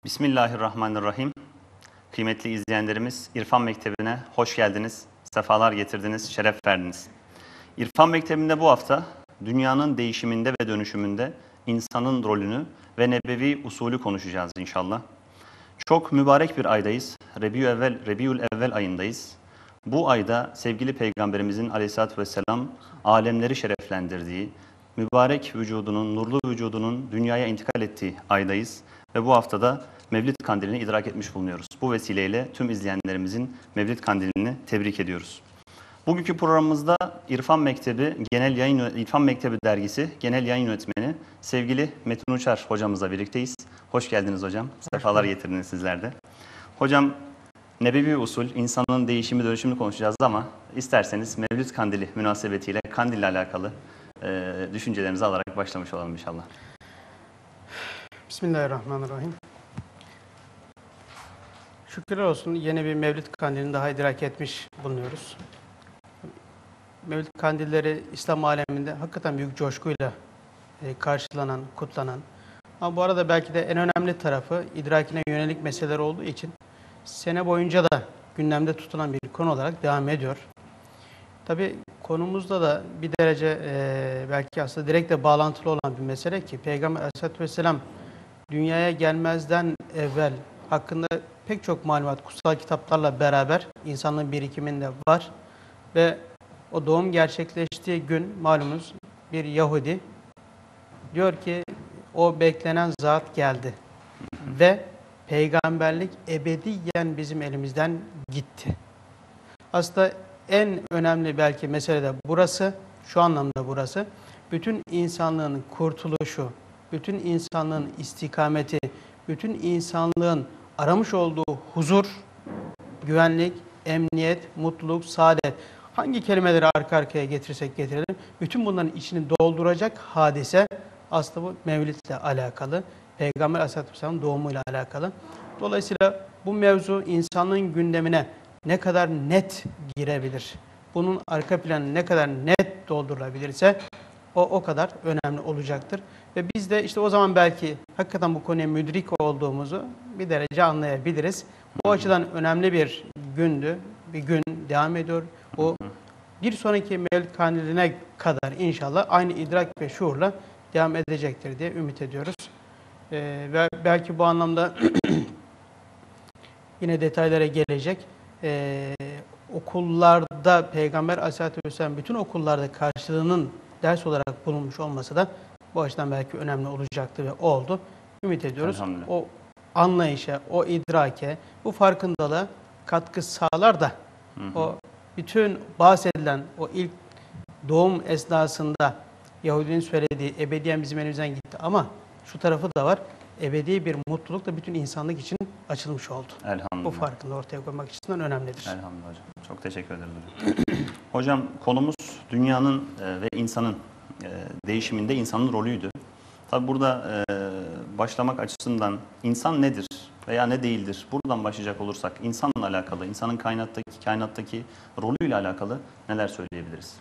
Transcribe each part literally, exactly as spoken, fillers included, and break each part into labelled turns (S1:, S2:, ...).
S1: Bismillahirrahmanirrahim. Kıymetli izleyenlerimiz, İrfan Mektebi'ne hoş geldiniz, sefalar getirdiniz, şeref verdiniz. İrfan Mektebi'nde bu hafta dünyanın değişiminde ve dönüşümünde insanın rolünü ve nebevi usulü konuşacağız inşallah. Çok mübarek bir aydayız. Rebiül Rebiül Evvel ayındayız. Bu ayda sevgili Peygamberimizin aleyhissalatü vesselam alemleri şereflendirdiği, mübarek vücudunun, nurlu vücudunun dünyaya intikal ettiği aydayız. Ve bu haftada Mevlid Kandili'ni idrak etmiş bulunuyoruz. Bu vesileyle tüm izleyenlerimizin Mevlid Kandili'ni tebrik ediyoruz. Bugünkü programımızda İrfan Mektebi Genel Yayın İrfan Mektebi dergisi Genel Yayın Yönetmeni sevgili Metin Uçar hocamızla birlikteyiz. Hoş geldiniz hocam. Sefalar getirdiniz sizler de. Hocam, nebevi usul, insanın değişimi, dönüşümünü konuşacağız ama isterseniz Mevlid Kandili münasebetiyle kandil ile alakalı e, düşüncelerinizi alarak başlamış olalım inşallah.
S2: Bismillahirrahmanirrahim. Şükürler olsun yeni bir Mevlid Kandili'ni daha idrak etmiş bulunuyoruz. Mevlid Kandilleri İslam aleminde hakikaten büyük coşkuyla e, karşılanan, kutlanan. Ama bu arada belki de en önemli tarafı idrakine yönelik meseleler olduğu için sene boyunca da gündemde tutulan bir konu olarak devam ediyor. Tabii konumuzda da bir derece e, belki aslında direkt de bağlantılı olan bir mesele ki Peygamber Aleyhisselatü Vesselam dünyaya gelmezden evvel hakkında pek çok malumat kutsal kitaplarla beraber insanlığın birikiminde var. Ve o doğum gerçekleştiği gün malumunuz bir Yahudi diyor ki o beklenen zat geldi ve peygamberlik ebediyen bizim elimizden gitti. Aslında en önemli belki mesele de burası, şu anlamda burası. Bütün insanlığın kurtuluşu, bütün insanlığın istikameti, bütün insanlığın aramış olduğu huzur, güvenlik, emniyet, mutluluk, saadet. Hangi kelimeleri arka arkaya getirsek getirelim, bütün bunların içini dolduracak hadise aslında bu Mevlid'le alakalı. Peygamber Aleyhisselatü Vesselam'ın doğumuyla alakalı. Dolayısıyla bu mevzu insanlığın gündemine ne kadar net girebilir, bunun arka planı ne kadar net doldurulabilirse o o kadar önemli olacaktır. Ve biz de işte o zaman belki hakikaten bu konuya müdrik olduğumuzu bir derece anlayabiliriz. Bu açıdan önemli bir gündü, bir gün devam ediyor. O bir sonraki Mevlid Kandili'ne kadar inşallah aynı idrak ve şuurla devam edecektir diye ümit ediyoruz. Ee, ve belki bu anlamda yine detaylara gelecek. Ee, okullarda Peygamber Aleyhisselatü Vesselam bütün okullarda karşılığının ders olarak bulunmuş olması da bu açıdan belki önemli olacaktı ve oldu. Ümit ediyoruz. O anlayışa, o idrake, bu farkındalığa katkı sağlar da hı hı. o bütün bahsedilen o ilk doğum esnasında Yahudinin söylediği ebediyen bizim elimizden gitti ama şu tarafı da var. Ebedi bir mutluluk da bütün insanlık için açılmış oldu.
S1: Elhamdülillah.
S2: Bu farkındalığı ortaya koymak açısından önemlidir.
S1: Elhamdülillah hocam. Çok teşekkür ederim hocam. Hocam, konumuz dünyanın ve insanın değişiminde insanın rolüydü. Tabi burada başlamak açısından insan nedir veya ne değildir? Buradan başlayacak olursak insanla alakalı, insanın kainattaki, kainattaki rolüyle alakalı neler söyleyebiliriz?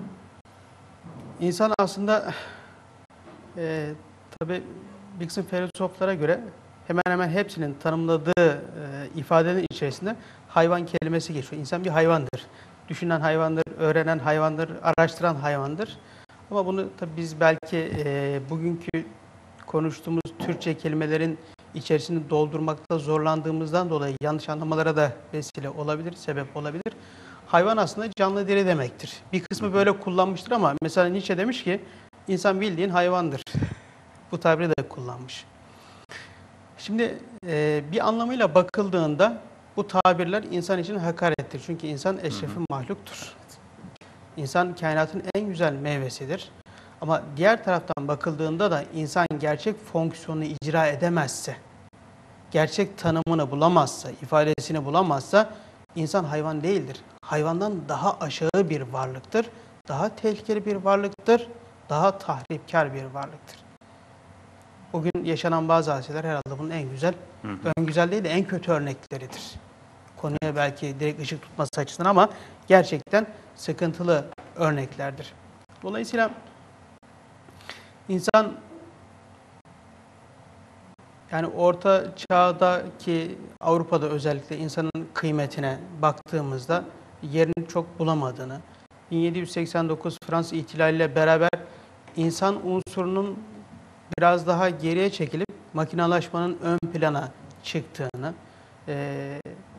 S2: İnsan aslında e, tabi bir kısım filozoflara göre hemen hemen hepsinin tanımladığı e, ifadenin içerisinde hayvan kelimesi geçiyor. İnsan bir hayvandır. Düşünen hayvandır, öğrenen hayvandır, araştıran hayvandır. Ama bunu tabii biz belki e, bugünkü konuştuğumuz Türkçe kelimelerin içerisini doldurmakta zorlandığımızdan dolayı yanlış anlamalara da vesile olabilir, sebep olabilir. Hayvan aslında canlı diri demektir. Bir kısmı böyle kullanmıştır ama mesela Nietzsche demiş ki insan bildiğin hayvandır. Bu tabiri de kullanmış. Şimdi e, bir anlamıyla bakıldığında bu tabirler insan için hakarettir. Çünkü insan eşrefi mahluktur. İnsan kainatın en güzel meyvesidir. Ama diğer taraftan bakıldığında da insan gerçek fonksiyonunu icra edemezse, gerçek tanımını bulamazsa, ifadesini bulamazsa insan hayvan değildir. Hayvandan daha aşağı bir varlıktır, daha tehlikeli bir varlıktır, daha tahripkar bir varlıktır. Bugün yaşanan bazı hadiseler herhalde bunun en güzel, hı hı. ön güzel değil de en kötü örnekleridir. Konuya belki direkt ışık tutması açısından ama gerçekten sıkıntılı örneklerdir. Dolayısıyla insan Yani Orta Çağ'daki Avrupa'da özellikle insanın kıymetine baktığımızda yerini çok bulamadığını, bin yedi yüz seksen dokuz Fransız ihtilaliyle beraber insan unsurunun biraz daha geriye çekilip makinalaşmanın ön plana çıktığını, e,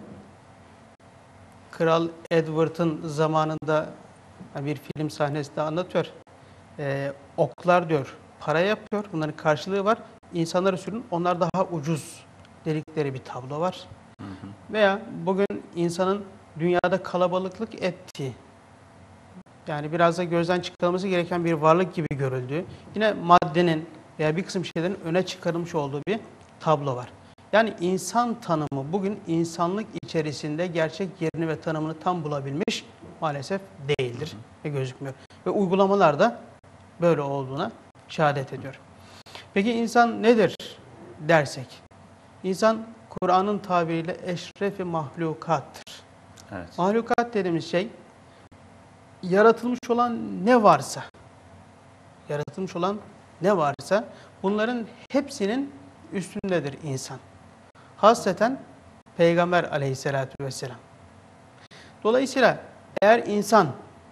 S2: Kral Edward'ın zamanında bir film sahnesinde anlatıyor. E, oklar diyor para yapıyor, bunların karşılığı var. İnsanları sürün, onlar daha ucuz dedikleri bir tablo var. Hı hı. Veya bugün insanın dünyada kalabalıklık ettiği, yani biraz da gözden çıkarılması gereken bir varlık gibi görüldüğü, yine maddenin veya bir kısım şeylerin öne çıkarılmış olduğu bir tablo var. Yani insan tanımı bugün insanlık içerisinde gerçek yerini ve tanımını tam bulabilmiş maalesef değildir hı hı. ve gözükmüyor. Ve uygulamalar da böyle olduğuna şehadet ediyor. Peki insan nedir dersek? İnsan Kur'an'ın tabiriyle eşrefi mahlukattır. Evet. Mahlukat dediğimiz şey yaratılmış olan ne varsa, yaratılmış olan ne varsa bunların hepsinin üstündedir insan. Hasreten Peygamber aleyhissalatü vesselam. Dolayısıyla eğer insan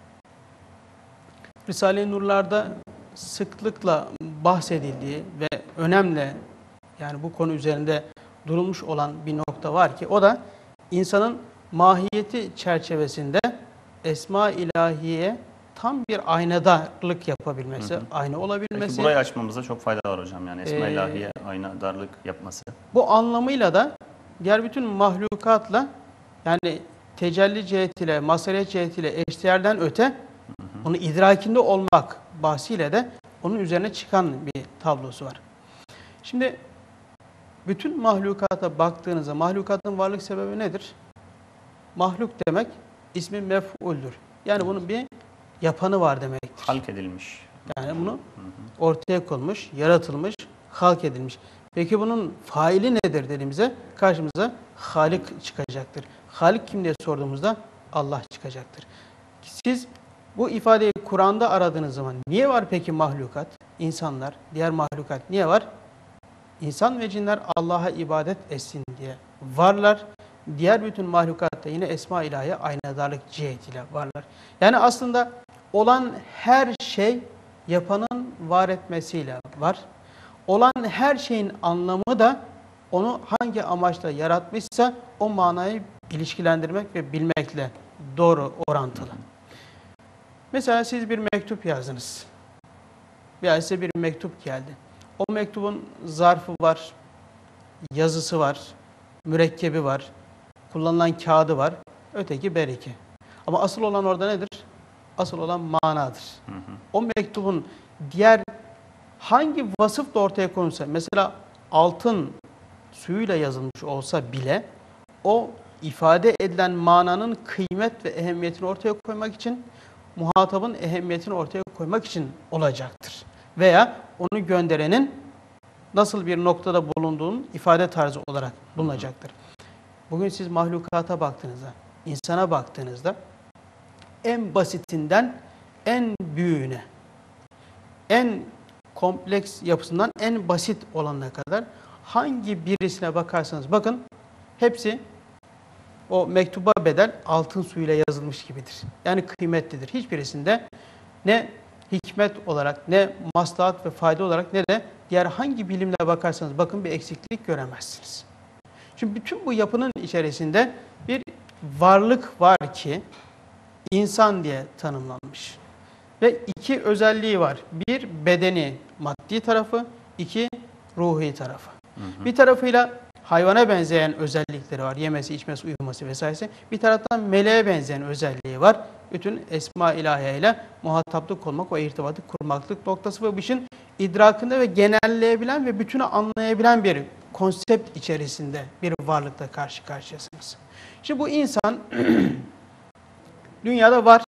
S2: Risale-i Nurlar'da sıklıkla bahsedildiği ve önemli, yani bu konu üzerinde durulmuş olan bir nokta var ki o da insanın mahiyeti çerçevesinde Esma-i İlahiye tam bir aynadarlık yapabilmesi, hı hı. ayna olabilmesi.
S1: Peki burayı açmamızda çok fayda var hocam, yani Esma-i İlahiye ee, aynadarlık yapması.
S2: Bu anlamıyla da diğer bütün mahlukatla, yani tecelli cihetiyle, mazhar cihetiyle eşdeğerden öte, hı hı. onu idrakinde olmak bahsiyle de onun üzerine çıkan bir tablosu var. Şimdi bütün mahlukata baktığınızda mahlukatın varlık sebebi nedir? Mahluk demek ismi mef'uldür. Yani evet. bunun bir yapanı var demektir.
S1: Halk edilmiş.
S2: Yani bunu hı hı. ortaya konmuş, yaratılmış, halk edilmiş. Peki bunun faili nedir dediğimizde karşımıza Halik çıkacaktır. Halik kim diye sorduğumuzda Allah çıkacaktır. Siz bu ifadeyi Kur'an'da aradığınız zaman niye var peki mahlukat? İnsanlar, diğer mahlukat niye var? İnsan ve cinler Allah'a ibadet etsin diye varlar. Diğer bütün mahlukatta yine Esma-i İlahiye aynadarlık cihetiyle varlar. Yani aslında olan her şey yapanın var etmesiyle var. Olan her şeyin anlamı da onu hangi amaçla yaratmışsa o manayı ilişkilendirmek ve bilmekle doğru orantılı. Mesela siz bir mektup yazdınız. Veya size bir mektup geldi. O mektubun zarfı var, yazısı var, mürekkebi var, kullanılan kağıdı var, öteki beriki. Ama asıl olan orada nedir? Asıl olan manadır. Hı hı. O mektubun diğer hangi vasıfla ortaya konulsa, mesela altın suyuyla yazılmış olsa bile o ifade edilen mananın kıymet ve ehemmiyetini ortaya koymak için, muhatabın ehemmiyetini ortaya koymak için olacaktır. Veya onu gönderenin nasıl bir noktada bulunduğunun ifade tarzı olarak bulunacaktır. Bugün siz mahlukata baktığınızda, insana baktığınızda en basitinden en büyüğüne, en kompleks yapısından en basit olanına kadar hangi birisine bakarsanız bakın hepsi o mektuba bedel altın suyuyla yazılmış gibidir. Yani kıymetlidir. Hiçbirisinde ne hikmet olarak, ne maslahat ve fayda olarak, ne de diğer hangi bilimle bakarsanız bakın bir eksiklik göremezsiniz. Şimdi bütün bu yapının içerisinde bir varlık var ki insan diye tanımlanmış. Ve iki özelliği var. Bir bedeni, maddi tarafı, iki ruhi tarafı. Hı hı. Bir tarafıyla hayvana benzeyen özellikleri var. Yemesi, içmesi, uyuması vesairesi. Bir taraftan meleğe benzeyen özelliği var. Bütün Esma-i İlahiye ile muhataplık olmak, o irtibatı kurmaklık noktası ve bu işin idrakında ve genelleyebilen ve bütünü anlayabilen bir konsept içerisinde bir varlıkla karşı karşıyasınız. Şimdi bu insan dünyada var,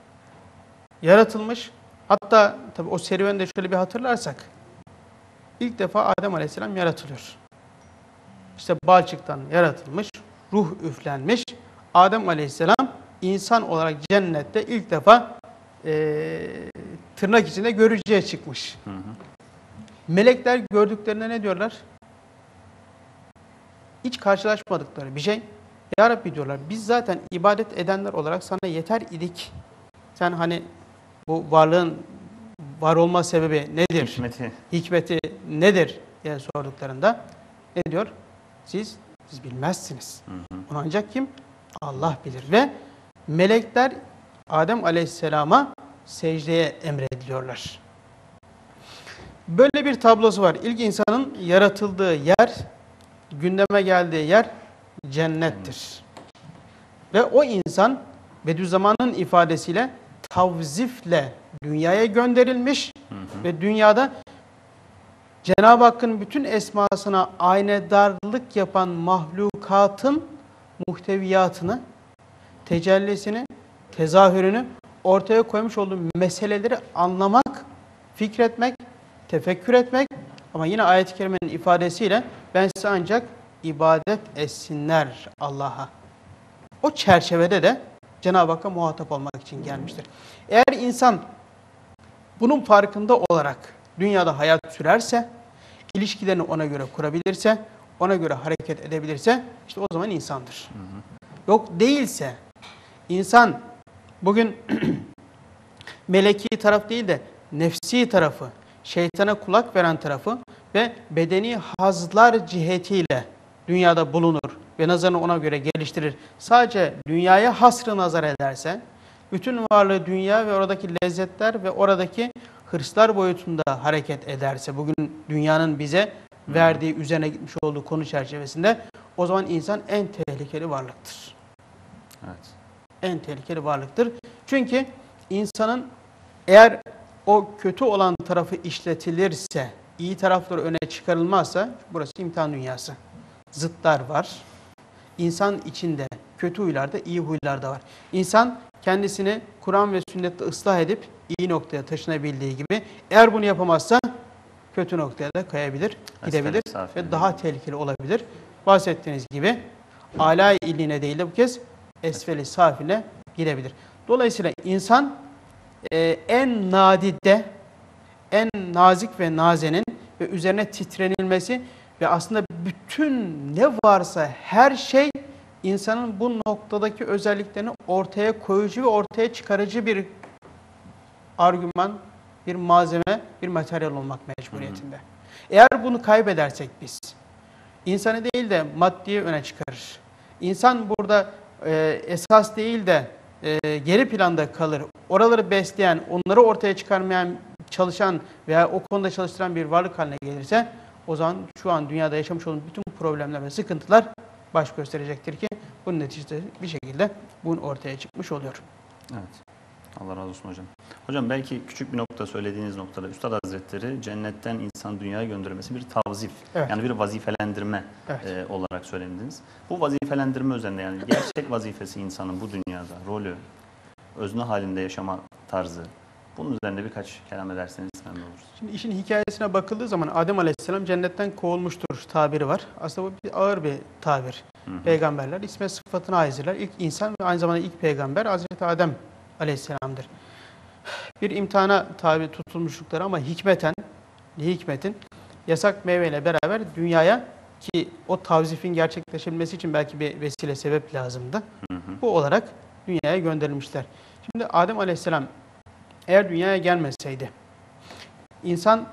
S2: yaratılmış. Hatta tabii o serüvende şöyle bir hatırlarsak, ilk defa Adem Aleyhisselam yaratılıyor. İşte balçıktan yaratılmış, ruh üflenmiş. Adem Aleyhisselam insan olarak cennette ilk defa e, tırnak içinde görücüye çıkmış. Hı hı. Melekler gördüklerine ne diyorlar? hiç karşılaşmadıkları bir şey. Ya Rabbi diyorlar, biz zaten ibadet edenler olarak sana yeter idik. Sen hani bu varlığın var olma sebebi nedir?
S1: Hikmeti.
S2: Hikmeti nedir diye sorduklarında ne diyor? Siz siz bilmezsiniz.
S1: Hı hı.
S2: Onu ancak kim? Allah bilir. Ve melekler Adem Aleyhisselam'a secdeye emrediliyorlar. Böyle bir tablosu var. İlk insanın yaratıldığı yer, gündeme geldiği yer cennettir. Ve o insan Bediüzzaman'ın ifadesiyle tavzifle dünyaya gönderilmiş hı hı. ve dünyada Cenab-ı Hakk'ın bütün esmasına aynedarlık yapan mahlukatın muhteviyatını, tecellisini, tezahürünü ortaya koymuş olduğu meseleleri anlamak, fikretmek, tefekkür etmek ama yine ayet-i kerimenin ifadesiyle ben size ancak ibadet etsinler Allah'a. O çerçevede de Cenab-ı Hakk'a muhatap olmak için gelmiştir. Eğer insan bunun farkında olarak dünyada hayat sürerse, ilişkilerini ona göre kurabilirse, ona göre hareket edebilirse işte o zaman insandır. Hı hı. Yok değilse insan bugün meleki taraf değil de nefsi tarafı, şeytana kulak veren tarafı ve bedeni hazlar cihetiyle dünyada bulunur ve nazarını ona göre geliştirir. Sadece dünyaya hasrı nazar ederse, bütün varlığı dünya ve oradaki lezzetler ve oradaki hırslar boyutunda hareket ederse, bugün dünyanın bize verdiği, üzerine gitmiş olduğu konu çerçevesinde, o zaman insan en tehlikeli varlıktır.
S1: Evet.
S2: En tehlikeli varlıktır. Çünkü insanın eğer o kötü olan tarafı işletilirse, iyi tarafları öne çıkarılmazsa, burası imtihan dünyası. Zıtlar var. İnsan içinde kötü huylarda, iyi huylar da var. İnsan kendisini Kur'an ve sünnette ıslah edip iyi noktaya taşınabildiği gibi, eğer bunu yapamazsa kötü noktaya da kayabilir, gidebilir ve daha tehlikeli olabilir. Bahsettiğiniz gibi âlâ-i illiğine değil de bu kez esfel-i safine gidebilir. Dolayısıyla insan e, en nadide, en nazik ve nazenin ve üzerine titrenilmesi ve aslında bütün ne varsa her şey insanın bu noktadaki özelliklerini ortaya koyucu ve ortaya çıkarıcı bir argüman, bir malzeme, bir materyal olmak mecburiyetinde. Hı hı. Eğer bunu kaybedersek biz, insanı değil de maddiyi öne çıkarır. İnsan burada e, esas değil de e, geri planda kalır. Oraları besleyen, onları ortaya çıkarmayan, çalışan veya o konuda çalıştıran bir varlık haline gelirse, o zaman şu an dünyada yaşamış olduğumuz bütün problemler ve sıkıntılar baş gösterecektir ki bunun neticede bir şekilde bunun ortaya çıkmış oluyor.
S1: Evet. Allah razı olsun hocam. Hocam belki küçük bir nokta söylediğiniz noktada Üstad Hazretleri cennetten insan dünyaya gönderilmesi bir tavzif, evet. yani bir vazifelendirme evet. e, olarak söylediniz. Bu vazifelendirme üzerinde yani gerçek vazifesi insanın bu dünyada rolü, özne halinde yaşama tarzı, bunun üzerinde birkaç kelam ederseniz memnun oluruz.
S2: Şimdi işin hikayesine bakıldığı zaman Adem Aleyhisselam cennetten kovulmuştur tabiri var. Aslında bu bir ağır bir tabir. Hı hı. Peygamberler isme sıfatına aizdirler. İlk insan ve aynı zamanda ilk peygamber Hazreti Adem Aleyhisselam'dır. Bir imtihana tabi tutulmuşlukları ama hikmeten, hikmetin yasak meyveyle beraber dünyaya, ki o tavzifin gerçekleşebilmesi için belki bir vesile sebep lazımdı. Hı hı. Bu olarak dünyaya gönderilmişler. Şimdi Adem Aleyhisselam eğer dünyaya gelmeseydi, insan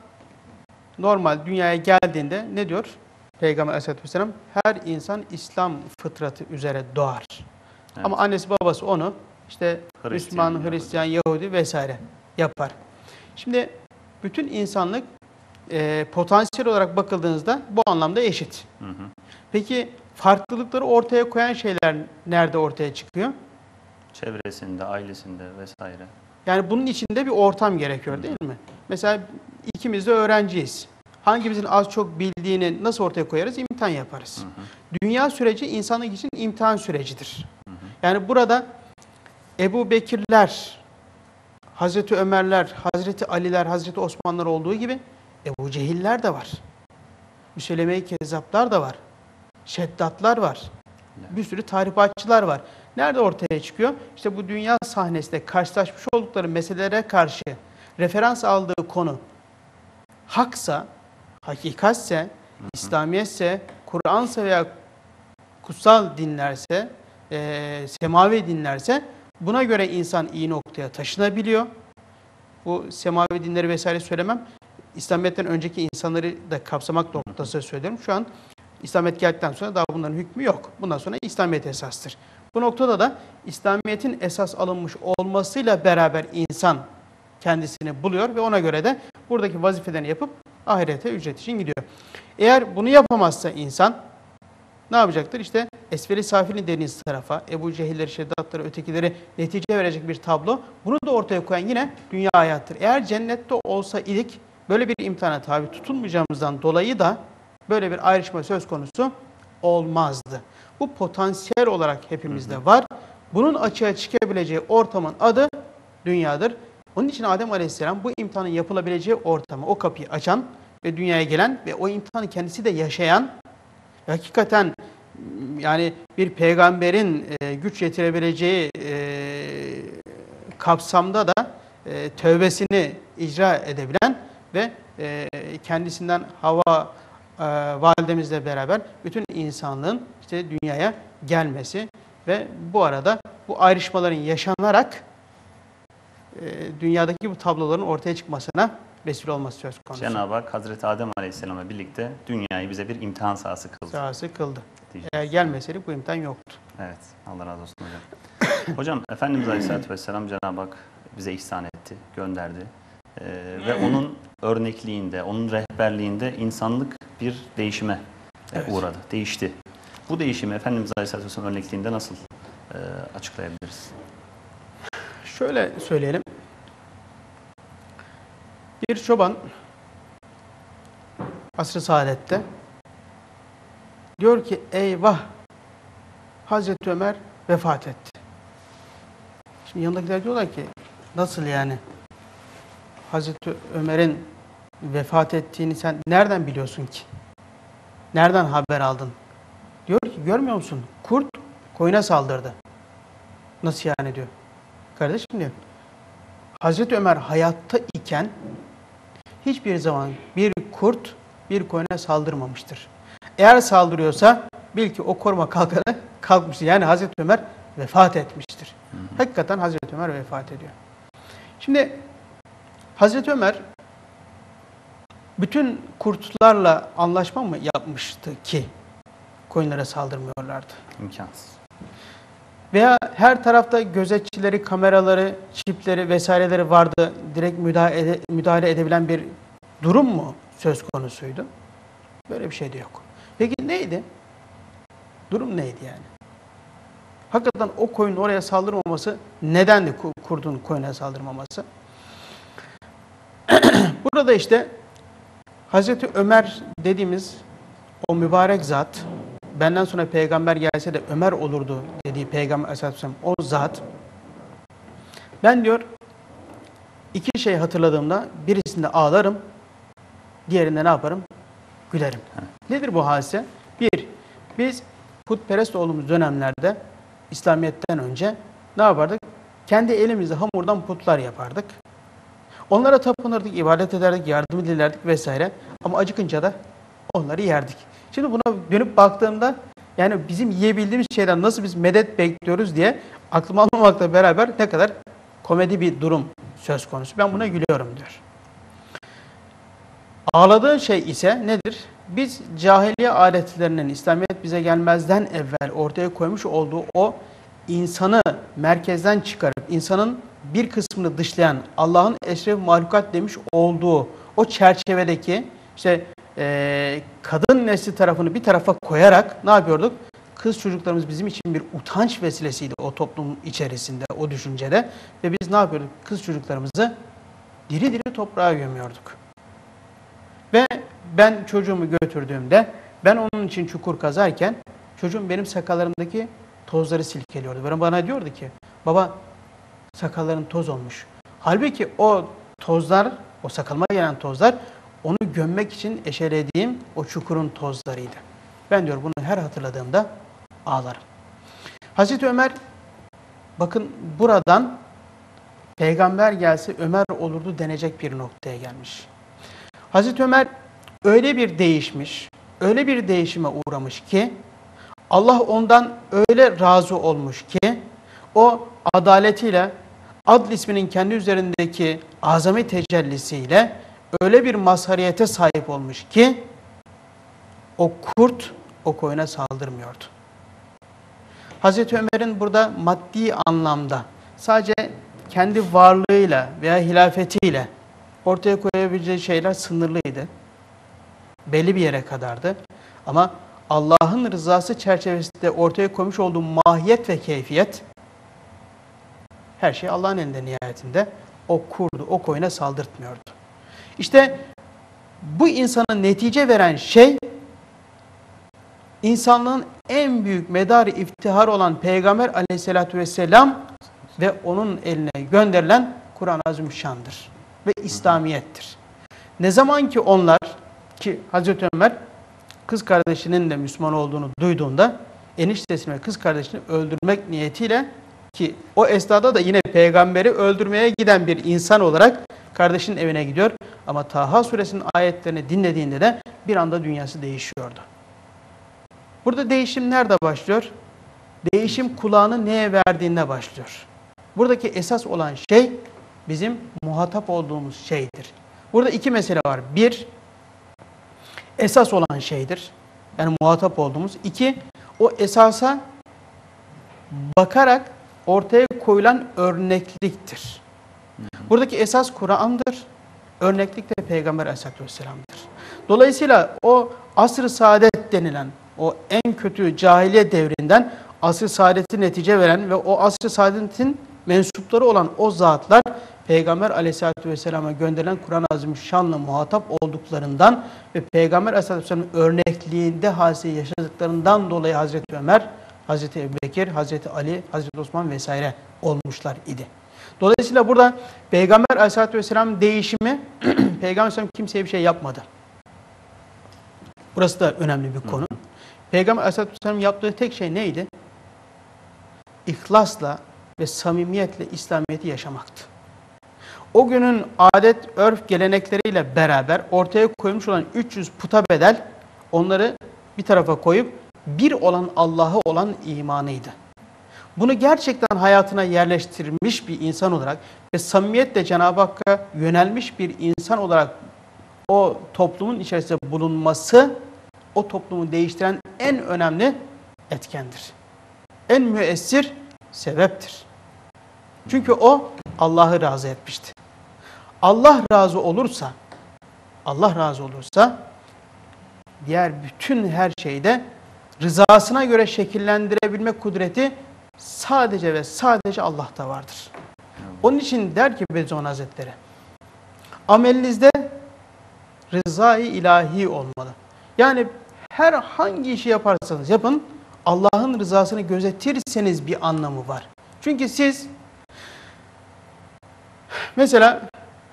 S2: normal dünyaya geldiğinde ne diyor Peygamber Aleyhisselatü Vesselam? Her insan İslam fıtratı üzere doğar. Evet. Ama annesi babası onu işte Hristiyan, Müslüman, Hristiyan, Yahudi vesaire yapar. Şimdi bütün insanlık e, potansiyel olarak bakıldığınızda bu anlamda eşit. Hı hı. Peki farklılıkları ortaya koyan şeyler nerede ortaya çıkıyor?
S1: Çevresinde, ailesinde vesaire.
S2: Yani bunun içinde bir ortam gerekiyor değil mi? Mesela ikimiz de öğrenciyiz. Hangimizin az çok bildiğini nasıl ortaya koyarız? İmtihan yaparız. Hı hı. Dünya süreci insanlık için imtihan sürecidir. Hı hı. Yani burada Ebu Bekirler, Hazreti Ömerler, Hazreti Aliler, Hazreti Osmanlar olduğu gibi Ebu Cehiller de var. Müseleme-i Kezzaplar da var. Şeddatlar var. Bir sürü tahribatçılar var. Nerede ortaya çıkıyor? İşte bu dünya sahnesinde karşılaşmış oldukları meselelere karşı referans aldığı konu haksa, hakikatse, İslamiyetse, Kur'ansa veya kutsal dinlerse, e, semavi dinlerse buna göre insan iyi noktaya taşınabiliyor. Bu semavi dinleri vesaire söylemem. İslamiyet'ten önceki insanları da kapsamak noktası söylüyorum. Şu an İslamiyet geldikten sonra daha bunların hükmü yok. Bundan sonra İslamiyet esastır. Bu noktada da İslamiyet'in esas alınmış olmasıyla beraber insan kendisini buluyor ve ona göre de buradaki vazifelerini yapıp ahirete ücret için gidiyor. Eğer bunu yapamazsa insan ne yapacaktır? İşte esferi safilin dediğiniz tarafa, Ebu Cehilleri, Şeddatları, ötekileri netice verecek bir tablo. Bunu da ortaya koyan yine dünya hayattır. Eğer cennette olsa idik böyle bir imtihana tabi tutulmayacağımızdan dolayı da böyle bir ayrışma söz konusu olmazdı. Bu potansiyel olarak hepimizde var. Bunun açığa çıkabileceği ortamın adı dünyadır. Onun için Adem Aleyhisselam bu imtihanın yapılabileceği ortamı, o kapıyı açan ve dünyaya gelen ve o imtihanı kendisi de yaşayan, hakikaten yani bir peygamberin e, güç yetirebileceği e, kapsamda da e, tövbesini icra edebilen ve e, kendisinden Havva e, validemizle beraber bütün insanlığın işte dünyaya gelmesi ve bu arada bu ayrışmaların yaşanarak e, dünyadaki bu tabloların ortaya çıkmasına vesile olması söz konusu.
S1: Cenab-ı Hak Hazreti Adem Aleyhisselam'la birlikte dünyayı bize bir imtihan sahası kıldı.
S2: Sahası kıldı.
S1: Diyeceğim.
S2: Eğer gelmeseydi bu imtihan yoktu.
S1: Evet. Allah razı olsun hocam. Hocam Efendimiz Aleyhisselatü Vesselam Cenab-ı Hak bize ihsan etti, gönderdi. Ee, ve onun örnekliğinde, onun rehberliğinde insanlık bir değişime
S2: Evet.
S1: uğradı, değişti. Bu değişimi Efendimiz Aleyhisselatü Vesselam örnekliğinde nasıl e, açıklayabiliriz?
S2: Şöyle söyleyelim. Bir çoban asr-ı saadette diyor ki eyvah Hazreti Ömer vefat etti. Şimdi yanındakiler diyorlar ki nasıl yani? Hazreti Ömer'in vefat ettiğini sen nereden biliyorsun ki? Nereden haber aldın? Diyor ki görmüyor musun? Kurt koyuna saldırdı. Nasıl yani diyor. Kardeşim diyor. Hazreti Ömer hayatta iken hiçbir zaman bir kurt bir koyuna saldırmamıştır. Eğer saldırıyorsa bil ki o koruma kalkanı kalkmıştır. Yani Hazreti Ömer vefat etmiştir. Hı hı. Hakikaten Hazreti Ömer vefat ediyor. Şimdi Hazreti Ömer bütün kurtlarla anlaşma mı yapmıştı ki koyunlara saldırmıyorlardı?
S1: İmkansız.
S2: Veya her tarafta gözetçileri, kameraları, çipleri vesaireleri vardı. Direkt müdahale, ede, müdahale edebilen bir durum mu söz konusuydu? Böyle bir şey de yok. Peki neydi? Durum neydi yani? Hakikaten o koyun oraya saldırmaması nedendi kurdun koyuna saldırmaması? Burada işte Hazreti Ömer dediğimiz o mübarek zat, benden sonra peygamber gelse de Ömer olurdu dediği Peygamber Aleyhisselam o zat, ben diyor iki şey hatırladığımda birisinde ağlarım, diğerinde ne yaparım? Gülerim. Nedir bu hadise? Bir, biz putperest olduğumuz dönemlerde İslamiyet'ten önce ne yapardık? Kendi elimizle hamurdan putlar yapardık. Onlara tapınırdık, ibadet ederdik, yardım dilerdik vesaire. Ama acıkınca da onları yerdik. Şimdi buna dönüp baktığımda yani bizim yiyebildiğimiz şeyden nasıl biz medet bekliyoruz diye aklım almamakla beraber ne kadar komedi bir durum söz konusu. Ben buna gülüyorum diyor. Ağladığı şey ise nedir? Biz cahiliye adetlerinin İslamiyet bize gelmezden evvel ortaya koymuş olduğu o insanı merkezden çıkarıp insanın bir kısmını dışlayan Allah'ın eşref mahlukat demiş olduğu o çerçevedeki işte e, kadın nesli tarafını bir tarafa koyarak ne yapıyorduk? Kız çocuklarımız bizim için bir utanç vesilesiydi o toplum içerisinde, o düşüncede. Ve biz ne yapıyorduk? Kız çocuklarımızı diri diri toprağa gömüyorduk. Ve ben çocuğumu götürdüğümde ben onun için çukur kazarken çocuğum benim sakallarımdaki tozları silkeliyordu. Böyle bana diyordu ki baba sakalların toz olmuş. Halbuki o tozlar, o sakalıma gelen tozlar onu gömmek için eşelediğim o çukurun tozlarıydı. Ben diyor bunu her hatırladığımda ağlarım. Hazreti Ömer bakın buradan peygamber gelse Ömer olurdu denecek bir noktaya gelmiş. Hazreti Ömer öyle bir değişmiş, öyle bir değişime uğramış ki Allah ondan öyle razı olmuş ki o adaletiyle, adl isminin kendi üzerindeki azami tecellisiyle öyle bir mazhariyete sahip olmuş ki o kurt o koyuna saldırmıyordu. Hazreti Ömer'in burada maddi anlamda sadece kendi varlığıyla veya hilafetiyle ortaya koyabileceği şeyler sınırlıydı. Belli bir yere kadardı. Ama Allah'ın rızası çerçevesinde ortaya koymuş olduğu mahiyet ve keyfiyet, her şey Allah'ın elinde nihayetinde. O kurdu, o koyuna saldırtmıyordu. İşte bu insanın netice veren şey, insanlığın en büyük medarı iftihar olan Peygamber aleyhissalatü vesselam ve onun eline gönderilen Kur'an-ı Azimüşşan'dır ve İslamiyettir. Ne zaman ki onlar, ki Hazreti Ömer kız kardeşinin de Müslüman olduğunu duyduğunda eniştesini ve kız kardeşini öldürmek niyetiyle, ki o esnada da yine peygamberi öldürmeye giden bir insan olarak kardeşinin evine gidiyor. Ama Taha suresinin ayetlerini dinlediğinde de bir anda dünyası değişiyordu. Burada değişim nerede başlıyor? Değişim kulağını neye verdiğinde başlıyor. Buradaki esas olan şey bizim muhatap olduğumuz şeydir. Burada iki mesele var. Bir, esas olan şeydir. Yani muhatap olduğumuz. İki, o esasa bakarak ortaya koyulan örnekliktir. Buradaki esas Kur'an'dır. Örneklik de Peygamber Aleyhisselatü Vesselam'dır. Dolayısıyla o asr-ı saadet denilen, o en kötü cahiliye devrinden asr-ı saadeti netice veren ve o asr-ı saadetin mensupları olan o zatlar Peygamber Aleyhisselatü Vesselam'a gönderilen Kur'an-ı Azimüşşan'la muhatap olduklarından ve Peygamber Aleyhisselatü Vesselam'ın örnekliğinde hadise yaşadıklarından dolayı Hazreti Ömer, Hazreti Ebubekir, Hazreti Ali, Hazreti Osman vesaire olmuşlar idi. Dolayısıyla burada Peygamber Aleyhisselatü Vesselam değişimi, Peygamber Aleyhisselam kimseye bir şey yapmadı. Burası da önemli bir konu. Peygamber Aleyhisselatü Vesselam yaptığı tek şey neydi? İhlasla ve samimiyetle İslamiyet'i yaşamaktı. O günün adet, örf, gelenekleriyle beraber ortaya koymuş olan üç yüz puta bedel, onları bir tarafa koyup bir olan Allah'a olan imanıydı. Bunu gerçekten hayatına yerleştirmiş bir insan olarak ve samimiyetle Cenab-ı Hakk'a yönelmiş bir insan olarak o toplumun içerisinde bulunması, o toplumu değiştiren en önemli etkendir. En müessir sebeptir. Çünkü o Allah'ı razı etmişti. Allah razı olursa, Allah razı olursa diğer bütün her şeyde rızasına göre şekillendirebilme kudreti sadece ve sadece Allah'ta vardır. Onun için der ki Bediüzzaman Hazretleri, amelinizde rızayı ilahi olmalı. Yani her hangi işi yaparsanız yapın, Allah'ın rızasını gözetirseniz bir anlamı var. Çünkü siz mesela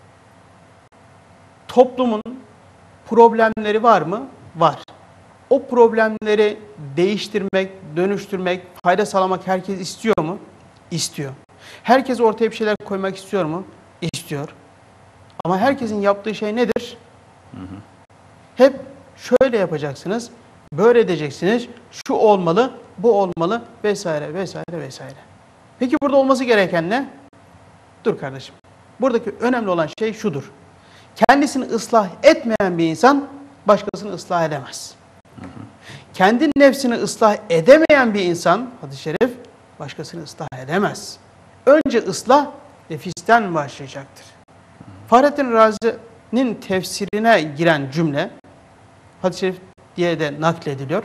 S2: toplumun problemleri var mı? Var. O problemleri değiştirmek, dönüştürmek, fayda sağlamak herkes istiyor mu? İstiyor. Herkes ortaya bir şeyler koymak istiyor mu? İstiyor. Ama herkesin yaptığı şey nedir? Hı hı. Hep şöyle yapacaksınız, böyle edeceksiniz, şu olmalı, bu olmalı vesaire vesaire vesaire. Peki burada olması gereken ne? Dur kardeşim. Buradaki önemli olan şey şudur. Kendisini ıslah etmeyen bir insan başkasını ıslah edemez. Hı hı. Kendi nefsini ıslah edemeyen bir insan, hadis-i şerif, başkasını ıslah edemez. Önce ıslah nefisten başlayacaktır. Fahrettin Razi'nin tefsirine giren cümle, hadis-i şerif diye de naklediliyor.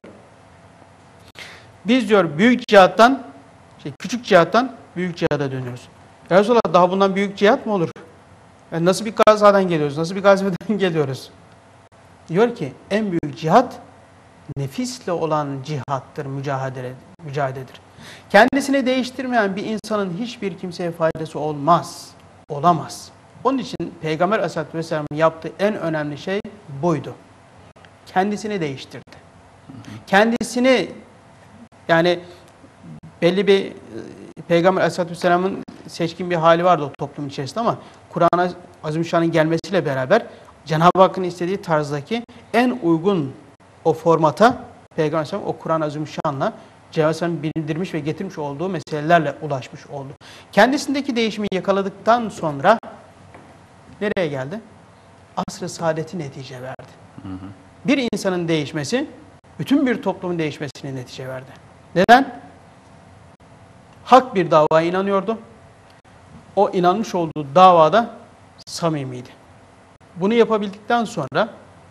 S2: Biz diyor büyük cihattan, şey, küçük cihattan büyük cihada dönüyoruz. Ya Resulallah, daha bundan büyük cihat mı olur? Yani nasıl bir gazadan geliyoruz, nasıl bir gazveden geliyoruz? Diyor ki en büyük cihat nefisle olan cihattır, mücadele, mücadeledir. Kendisini değiştirmeyen bir insanın hiçbir kimseye faydası olmaz, olamaz. Onun için Peygamber Aleyhisselatü Vesselam'ın yaptığı en önemli şey buydu. Kendisini değiştirdi. Kendisini, yani belli bir Peygamber Aleyhisselatü Vesselam'ın seçkin bir hali vardı o toplum içerisinde ama Kur'an-ı Azimüşşan'ın gelmesiyle beraber Cenab-ı Hakk'ın istediği tarzdaki en uygun o formata Peygamber Aleyhisselam o Kur'an-ı Azimüşşan'la Cenab-ı Aleyhisselam bildirmiş ve getirmiş olduğu meselelerle ulaşmış oldu. Kendisindeki değişimi yakaladıktan sonra nereye geldi? Asr-ı saadeti netice verdi. Hı hı. Bir insanın değişmesi, bütün bir toplumun değişmesine netice verdi. Neden? Hak bir davaya inanıyordu. O inanmış olduğu davada samimiydi. Bunu yapabildikten sonra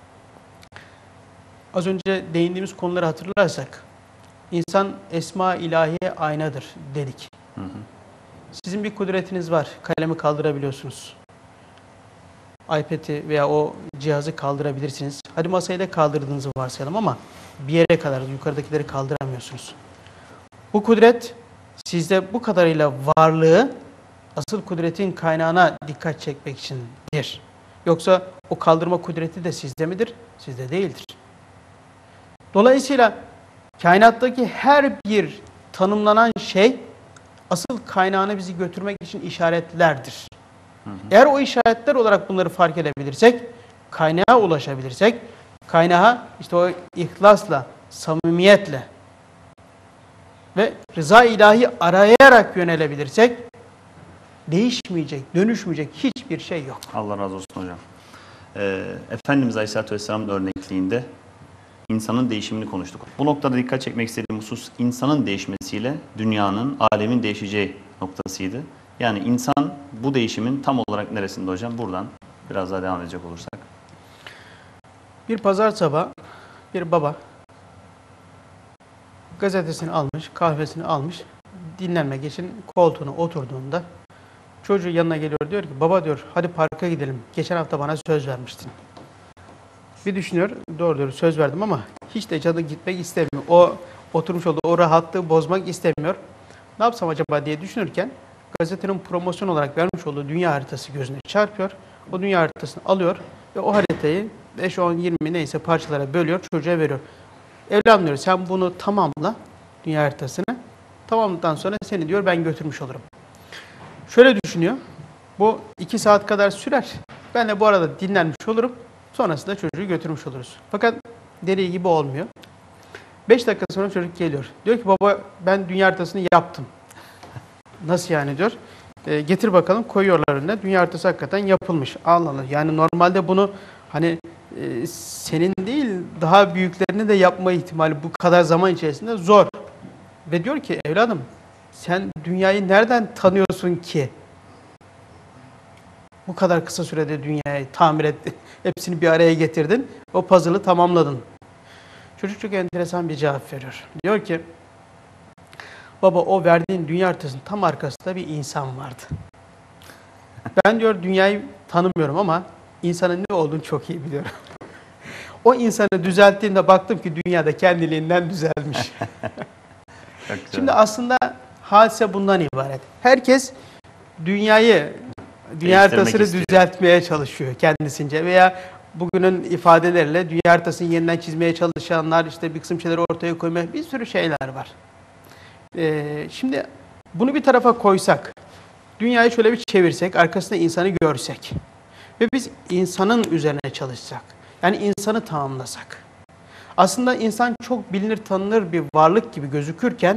S2: az önce değindiğimiz konuları hatırlarsak insan esma ilahiye aynadır dedik. Hı hı. Sizin bir kudretiniz var. Kalemi kaldırabiliyorsunuz. iPad'i veya o cihazı kaldırabilirsiniz. Hadi masayı da kaldırdığınızı varsayalım ama bir yere kadar yukarıdakileri kaldıramıyorsunuz. Bu kudret sizde bu kadarıyla varlığı asıl kudretin kaynağına dikkat çekmek içindir. Yoksa o kaldırma kudreti de sizde midir? Sizde değildir. Dolayısıyla kainattaki her bir tanımlanan şey asıl kaynağına bizi götürmek için işaretlerdir. Hı hı. Eğer o işaretler olarak bunları fark edebilirsek, kaynağa ulaşabilirsek, kaynağa işte o ihlasla, samimiyetle ve rıza ilahi arayarak yönelebilirsek, değişmeyecek, dönüşmeyecek hiçbir şey yok.
S1: Allah razı olsun hocam. Ee, Efendimiz Aleyhisselatü Vesselam'ın örnekliğinde insanın değişimini konuştuk. Bu noktada dikkat çekmek istediğim husus insanın değişmesiyle dünyanın, alemin değişeceği noktasıydı. Yani insan bu değişimin tam olarak neresinde hocam? Buradan biraz daha devam edecek olursak.
S2: Bir pazar sabahı bir baba gazetesini almış, kahvesini almış, dinlenmek için koltuğuna oturduğunda çocuğu yanına geliyor, diyor ki baba diyor hadi parka gidelim. Geçen hafta bana söz vermiştin. Bir düşünüyor, doğru diyor söz verdim ama hiç de canı gitmek istemiyor. O oturmuş olduğu o rahatlığı bozmak istemiyor. Ne yapsam acaba diye düşünürken gazetenin promosyon olarak vermiş olduğu dünya haritası gözüne çarpıyor. O dünya haritasını alıyor ve o haritayı beş, on, yirmi neyse parçalara bölüyor, çocuğa veriyor. Evladım diyor sen bunu tamamla, dünya haritasını. Tamamladıktan sonra seni diyor ben götürmüş olurum. Şöyle düşünüyor, bu iki saat kadar sürer. Ben de bu arada dinlenmiş olurum. Sonrasında çocuğu götürmüş oluruz. Fakat dediği gibi olmuyor. Beş dakika sonra çocuk geliyor. Diyor ki baba ben dünya haritasını yaptım. Nasıl yani diyor. E, getir bakalım, koyuyorlar önüne. Dünya haritası hakikaten yapılmış. Allah Allah. Yani normalde bunu hani e, senin değil daha büyüklerini de yapma ihtimali bu kadar zaman içerisinde zor. Ve diyor ki evladım sen dünyayı nereden tanıyorsun ki? Bu kadar kısa sürede dünyayı tamir ettin. Hepsini bir araya getirdin. O puzzle'ı tamamladın. Çocuk çok enteresan bir cevap veriyor. Diyor ki baba o verdiğin dünya haritasının tam arkasında bir insan vardı. Ben diyor dünyayı tanımıyorum ama insanın ne olduğunu çok iyi biliyorum. O insanı düzelttiğimde baktım ki dünyada kendiliğinden düzelmiş. Şimdi aslında hadise bundan ibaret. Herkes dünyayı, dünya haritasını istiyor, düzeltmeye çalışıyor kendisince veya bugünün ifadeleriyle dünya haritasını yeniden çizmeye çalışanlar, işte bir kısım şeyleri ortaya koymaya, bir sürü şeyler var. Ee, şimdi bunu bir tarafa koysak, dünyayı şöyle bir çevirsek, arkasında insanı görsek ve biz insanın üzerine çalışsak, yani insanı tamamlasak. Aslında insan çok bilinir, tanınır bir varlık gibi gözükürken,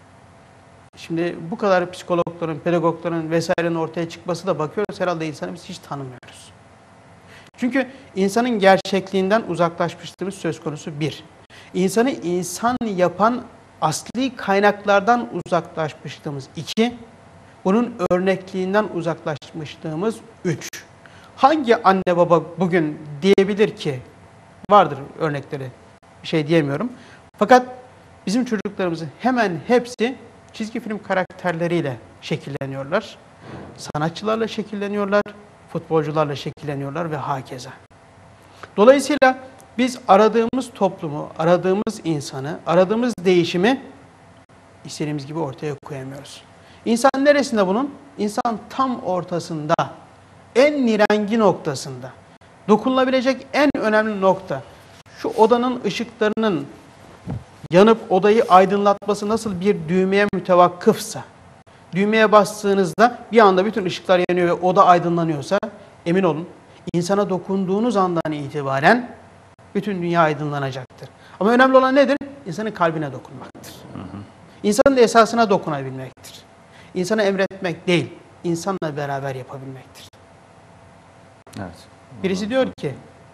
S2: şimdi bu kadar psikologların, pedagogların vesairenin ortaya çıkması da bakıyoruz, herhalde insanı biz hiç tanımıyoruz. Çünkü insanın gerçekliğinden uzaklaşmışlığımız söz konusu bir. İnsanı insan yapan asli kaynaklardan uzaklaşmışlığımız iki. Bunun örnekliğinden uzaklaşmışlığımız üç. Hangi anne baba bugün diyebilir ki, vardır örnekleri, bir şey diyemiyorum. Fakat bizim çocuklarımızın hemen hepsi çizgi film karakterleriyle şekilleniyorlar. Sanatçılarla şekilleniyorlar, futbolcularla şekilleniyorlar ve hakeza. Dolayısıyla biz aradığımız toplumu, aradığımız insanı, aradığımız değişimi istediğimiz gibi ortaya koyamıyoruz. İnsan neresinde bunun? İnsan tam ortasında, en nirengi noktasında. Dokunulabilecek en önemli nokta. Şu odanın ışıklarının yanıp odayı aydınlatması nasıl bir düğmeye mütevakkıfsa, düğmeye bastığınızda bir anda bütün ışıklar yanıyor ve oda aydınlanıyorsa, emin olun insana dokunduğunuz andan itibaren bütün dünya aydınlanacaktır. Ama önemli olan nedir? insanın kalbine dokunmaktır. Hı hı. İnsanın da esasına dokunabilmektir. İnsana emretmek değil, insanla beraber yapabilmektir.
S1: Evet.
S2: Birisi diyor ki,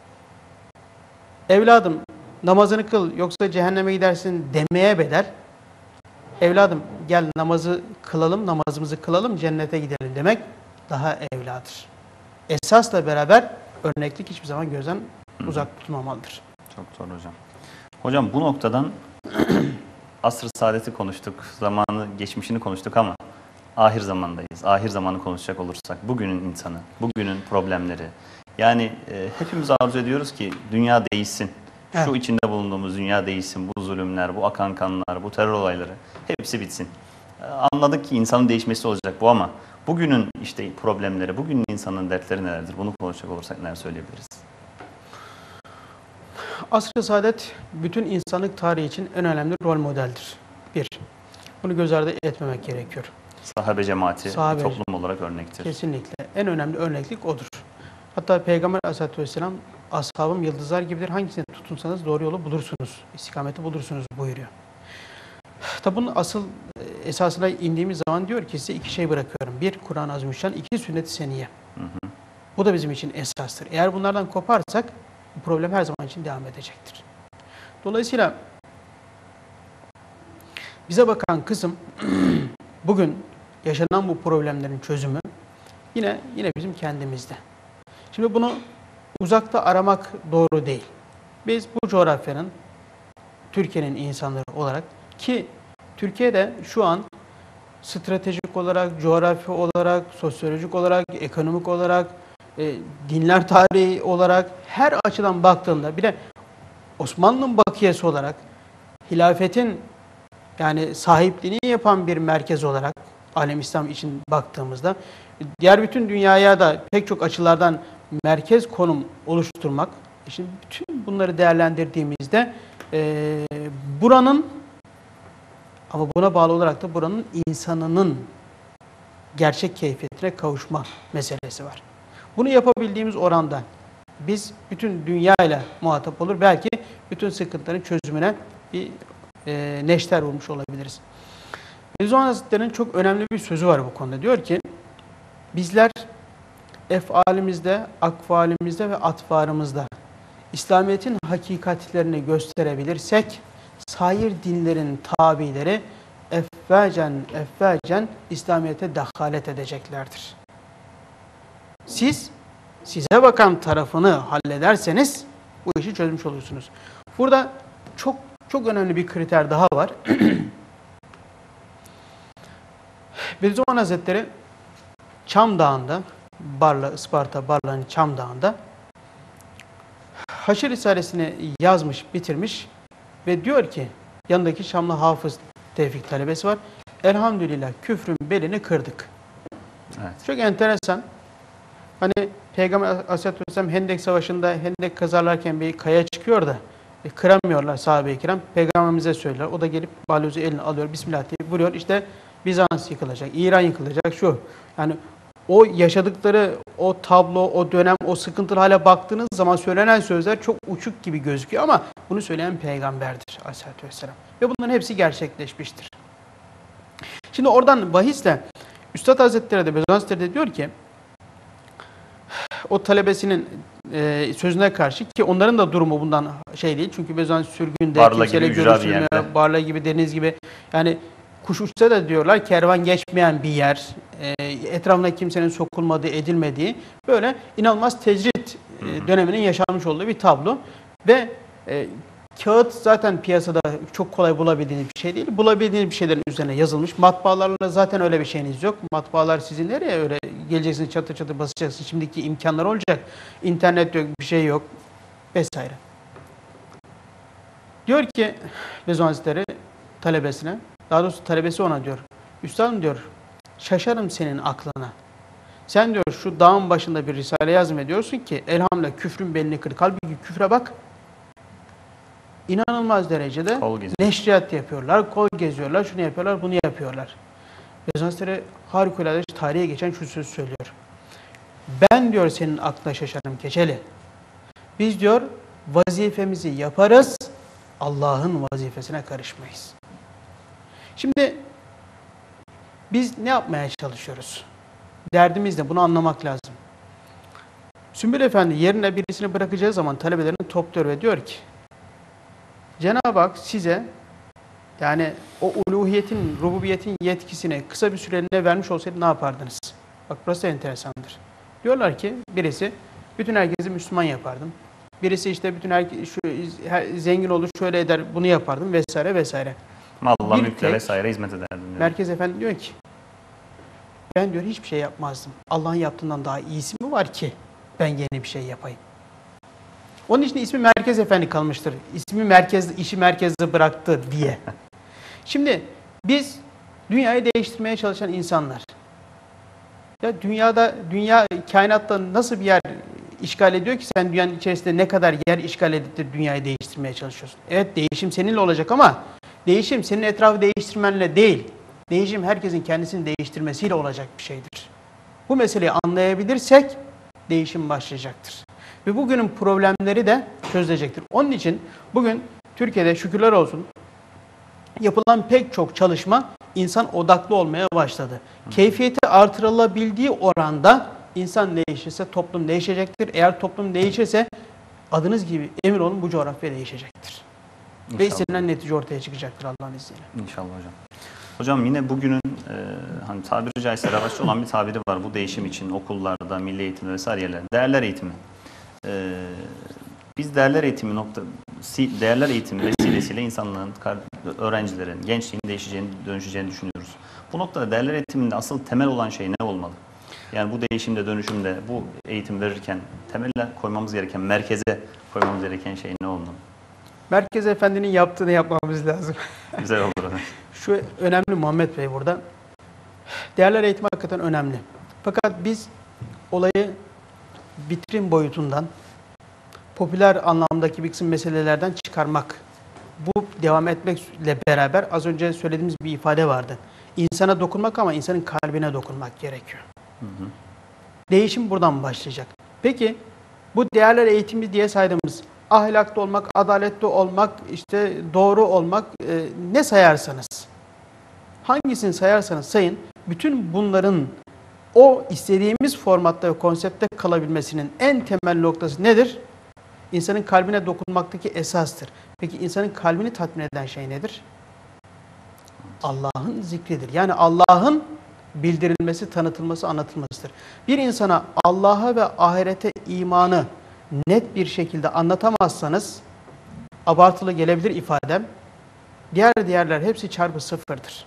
S2: evladım namazını kıl yoksa cehenneme gidersin demeye bedel, evladım gel namazı kılalım, namazımızı kılalım, cennete gidelim demek daha evladır. Esasla beraber örneklik hiçbir zaman gözden uzak tutulmamalıdır.
S1: Çok doğru hocam. Hocam bu noktadan asr-ı saadeti konuştuk, zamanı, geçmişini konuştuk ama ahir zamandayız. Ahir zamanı konuşacak olursak bugünün insanı, bugünün problemleri. Yani e, hepimiz arzu ediyoruz ki dünya değişsin. Şu evet. içinde bulunduğumuz dünya değişsin. Bu zulümler, bu akan kanlar, bu terör olayları hepsi bitsin. E, anladık ki insanın değişmesi olacak bu ama bugünün işte problemleri, bugünün insanın dertleri nelerdir? Bunu konuşacak olursak neler söyleyebiliriz?
S2: Asr-ı saadet bütün insanlık tarihi için en önemli rol modeldir. Bir, bunu göz ardı etmemek gerekiyor.
S1: Sahabe cemaati
S2: Sahabe,
S1: toplum olarak örnektir.
S2: Kesinlikle. En önemli örneklik odur. Hatta Peygamber Aleyhisselatü Vesselam, ashabım yıldızlar gibidir, hangisine tutunsanız doğru yolu bulursunuz, istikameti bulursunuz buyuruyor. Tabi bunun asıl esasına indiğimiz zaman diyor ki size iki şey bırakıyorum. Bir, Kur'an-ı Azimüşşan, iki, sünnet-i seniyye. Hı hı. Bu da bizim için esastır. Eğer bunlardan koparsak bu problem her zaman için devam edecektir. Dolayısıyla bize bakan kısım bugün yaşanan bu problemlerin çözümü yine yine bizim kendimizde. Şimdi bunu uzakta aramak doğru değil. Biz bu coğrafyanın, Türkiye'nin insanları olarak ki Türkiye'de şu an stratejik olarak, coğrafi olarak, sosyolojik olarak, ekonomik olarak, e, dinler tarihi olarak her açıdan baktığında bir de Osmanlı'nın bakiyesi olarak hilafetin yani sahipliğini yapan bir merkez olarak alem İslam için baktığımızda diğer bütün dünyaya da pek çok açılardan merkez konum oluşturmak. Şimdi bütün bunları değerlendirdiğimizde e, buranın ama buna bağlı olarak da buranın insanının gerçek keyfiyetine kavuşma meselesi var. Bunu yapabildiğimiz oranda biz bütün dünyayla muhatap olur. Belki bütün sıkıntıların çözümüne bir e, neşter vurmuş olabiliriz. Bediüzzaman Hazretleri'nin çok önemli bir sözü var bu konuda. Diyor ki, bizler efalimizde, akvalimizde ve atvarımızda İslamiyet'in hakikatlerini gösterebilirsek, sair dinlerin tabileri effecen effecen İslamiyet'e dehalet edeceklerdir. Siz, size bakan tarafını hallederseniz bu işi çözmüş olursunuz. Burada çok çok önemli bir kriter daha var. Bediüzzaman Hazretleri Çam Dağı'nda, Barla, Isparta Barla'nın Çam Dağı'nda Haşr Risalesini yazmış, bitirmiş ve diyor ki, yanındaki Şamlı Hafız Tevfik talebesi var. Elhamdülillah küfrün belini kırdık. Evet. Çok enteresan. Hani Peygamber Aleyhisselatü Vesselam Hendek Savaşı'nda Hendek kazarlarken bir kaya çıkıyor da e, kıramıyorlar sahabe-i kiram. Peygamberimize söyler. O da gelip balyozu eline alıyor. Bismillah diye vuruyor. İşte Bizans yıkılacak, İran yıkılacak şu. Yani o yaşadıkları, o tablo, o dönem, o sıkıntılı hale baktığınız zaman söylenen sözler çok uçuk gibi gözüküyor ama bunu söyleyen peygamberdir Aleyhisselatü Vesselam. Ve bunların hepsi gerçekleşmiştir. Şimdi oradan bahisle Üstad Hazretleri de Bediüzzaman Hazretleri de diyor ki o talebesinin e, sözüne karşı ki onların da durumu bundan şey değil. Çünkü Bediüzzaman sürgünde,
S1: Barla
S2: kimseyle görüşülmüyor, Barla gibi, Deniz gibi. Yani kuş uçsa da diyorlar kervan geçmeyen bir yer, e, etrafına kimsenin sokulmadığı, edilmediği böyle inanılmaz tecrit e, döneminin yaşanmış olduğu bir tablo. Ve e, kağıt zaten piyasada çok kolay bulabildiğiniz bir şey değil. Bulabildiğiniz bir şeylerin üzerine yazılmış. Matbaalarla zaten öyle bir şeyiniz yok. Matbaalar sizin nereye öyle geleceksiniz, çatır çatır basacaksınız. Şimdiki imkanlar olacak. İnternet yok, bir şey yok vesaire. Diyor ki Bediüzzaman Hazretleri talebesine, daha doğrusu talebesi ona diyor. Üstadım diyor, şaşarım senin aklına. Sen diyor şu dağın başında bir risale yazmediyorsun ki elhamdülillah küfrün belini kırdık. Halbuki küfre bak. İnanılmaz derecede neşriyat yapıyorlar, kol geziyorlar, şunu yapıyorlar, bunu yapıyorlar. Bediüzzaman Hazretleri harikulade tarihe geçen şu sözü söylüyor. Ben diyor senin aklına şaşarım Keçeli. Biz diyor vazifemizi yaparız, Allah'ın vazifesine karışmayız. Şimdi biz ne yapmaya çalışıyoruz? Derdimiz de bunu anlamak lazım. Sümbül Efendi yerine birisini bırakacağı zaman talebelerini topluyor ve diyor ki, Cenab-ı Hak size yani o uluhiyetin, rububiyetin yetkisini kısa bir süreliğine vermiş olsaydı ne yapardınız? Bak burası da enteresandır. Diyorlar ki birisi bütün herkesi Müslüman yapardım. Birisi işte bütün herkes şu her, zengin olur şöyle eder bunu yapardım vesaire vesaire.
S1: Malla,
S2: Bir
S1: mülkle
S2: tek
S1: vesaire hizmet ederdim diyor.
S2: Merkez Efendi diyor ki ben diyor hiçbir şey yapmazdım. Allah'ın yaptığından daha iyisi mi var ki ben yeni bir şey yapayım? Onun için ismi Merkez Efendi kalmıştır. İsmi merkezde, işi merkezde bıraktı diye. Şimdi biz dünyayı değiştirmeye çalışan insanlar. Ya dünyada, dünya kainatta nasıl bir yer işgal ediyor ki sen dünyanın içerisinde ne kadar yer işgal edip de dünyayı değiştirmeye çalışıyorsun? Evet değişim seninle olacak ama değişim senin etrafı değiştirmenle değil. Değişim herkesin kendisini değiştirmesiyle olacak bir şeydir. Bu meseleyi anlayabilirsek değişim başlayacaktır. Ve bugünün problemleri de çözülecektir. Onun için bugün Türkiye'de şükürler olsun yapılan pek çok çalışma insan odaklı olmaya başladı. Keyfiyeti artırılabildiği oranda insan değişirse toplum değişecektir. Eğer toplum değişirse adınız gibi emin olun bu coğrafya değişecektir. İnşallah. Ve istenilen netice ortaya çıkacaktır Allah'ın izniyle.
S1: İnşallah hocam. Hocam yine bugünün e, hani tabiri caizse revaçta olan bir tabiri var bu değişim için okullarda, milli eğitimde vesaire yerlerde. Değerler eğitimi. E, biz değerler eğitimi nokta, değerler eğitimi vesilesiyle insanlığın, öğrencilerin, gençliğin değişeceğini, dönüşeceğini düşünüyoruz. Bu noktada değerler eğitiminde asıl temel olan şey ne olmalı? Yani bu değişimde, dönüşümde, bu eğitim verirken temelle koymamız gereken, merkeze koymamız gereken şey ne olmalı?
S2: Merkez Efendi'nin yaptığını yapmamız lazım.
S1: Güzel olur.
S2: Şu önemli Muhammed Bey burada. Değerler eğitimi hakikaten önemli. Fakat biz olayı vitrin boyutundan, popüler anlamdaki bir kısım meselelerden çıkarmak, bu devam etmekle beraber az önce söylediğimiz bir ifade vardı. İnsana dokunmak ama insanın kalbine dokunmak gerekiyor. Hı hı. Değişim buradan başlayacak. Peki bu değerler eğitimi diye saydığımız ahlaklı olmak, adaletli olmak, işte doğru olmak e, ne sayarsanız, hangisini sayarsanız sayın, bütün bunların o istediğimiz formatta ve konseptte kalabilmesinin en temel noktası nedir? İnsanın kalbine dokunmaktaki esastır. Peki insanın kalbini tatmin eden şey nedir? Allah'ın zikridir. Yani Allah'ın bildirilmesi, tanıtılması, anlatılmasıdır. Bir insana Allah'a ve ahirete imanı net bir şekilde anlatamazsanız, abartılı gelebilir ifadem, diğer diğerler hepsi çarpı sıfırdır.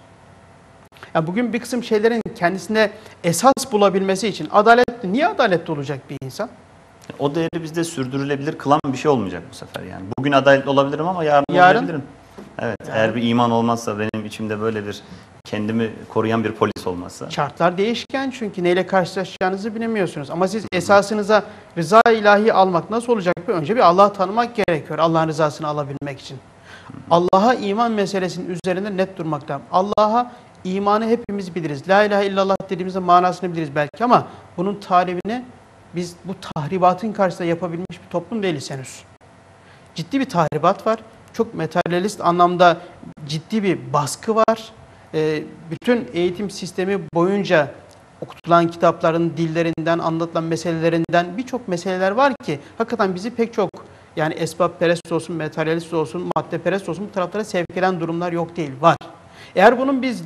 S2: Yani bugün bir kısım şeylerin kendisine esas bulabilmesi için adaletli, niye adaletli olacak bir insan?
S1: O değeri bizde sürdürülebilir kılan bir şey olmayacak bu sefer yani. Bugün adaletli olabilirim ama yarın,
S2: yarın
S1: olabilirim. Evet,
S2: yani,
S1: eğer bir iman olmazsa, benim içimde böyle bir kendimi koruyan bir polis olmazsa.
S2: Şartlar değişken çünkü neyle karşılaşacağınızı bilemiyorsunuz. Ama siz esasınıza rıza ilahi almak nasıl olacak? Önce bir Allah'ı tanımak gerekiyor Allah'ın rızasını alabilmek için. Allah'a iman meselesinin üzerinde net durmak lazım. Allah'a imanı hepimiz biliriz. La ilahe illallah dediğimizde manasını biliriz belki ama bunun tarifini biz bu tahribatın karşısında yapabilmiş bir toplum değiliz henüz. Ciddi bir tahribat var. Çok materyalist anlamda ciddi bir baskı var. E, bütün eğitim sistemi boyunca okutulan kitapların dillerinden, anlatılan meselelerinden birçok meseleler var ki hakikaten bizi pek çok yani esbabperest olsun, materyalist olsun, maddeperest olsun bu taraflara sevk eden durumlar yok değil, var. Eğer bunun biz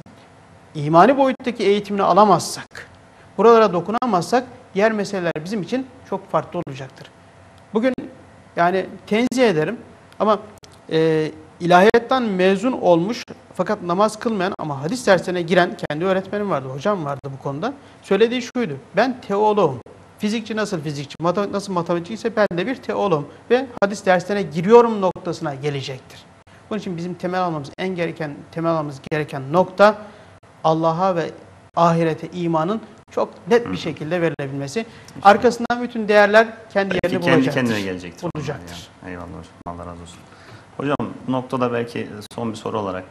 S2: imani boyuttaki eğitimini alamazsak, buralara dokunamazsak diğer meseleler bizim için çok farklı olacaktır. Bugün yani tenzih ederim ama e, ilahiyetten mezun olmuş fakat namaz kılmayan ama hadis derslerine giren kendi öğretmenim vardı, hocam vardı bu konuda. Söylediği şuydu: ben teoloğum. Fizikçi nasıl fizikçi, matematik nasıl matematikçi ise ben de bir teoloğum ve hadis derslerine giriyorum noktasına gelecektir. Bunun için bizim temel almamız en gereken temel almamız gereken nokta Allah'a ve ahirete imanın çok net bir şekilde verilebilmesi. Arkasından bütün değerler kendi yerini
S1: kendi
S2: bulacaktır.
S1: kendine gelecektir.
S2: Bulacaktır.
S1: Yani. Eyvallah hocam. Allah razı olsun. Hocam bu noktada belki son bir soru olarak